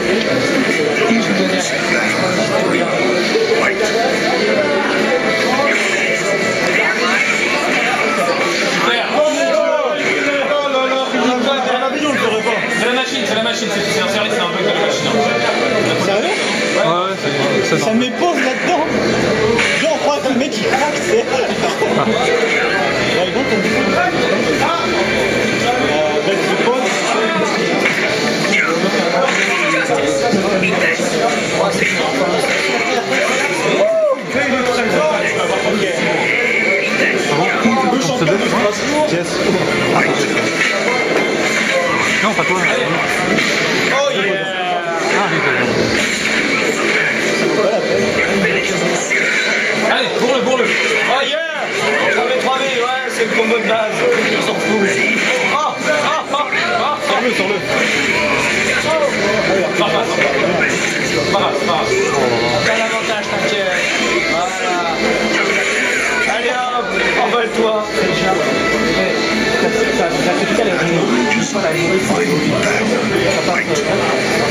C'est la machine, c'est un service, c'est un bug de la machine. Sérieux? Ouais, ça met pause là-dedans. Genre, on croit que le mec il craque, c'est. Ouais, donc on dit baisse de pause. Yes. Non, pas toi. Oh yeah! Allez, bourre-le! Oh yeah! 3v, ouais, c'est le combo de base. On s'en fout. Sors-le. Pas grave. T'as l'avantage, t'inquiète. Voilà. Allez hop, envole-toi. Ça fait quelle heure?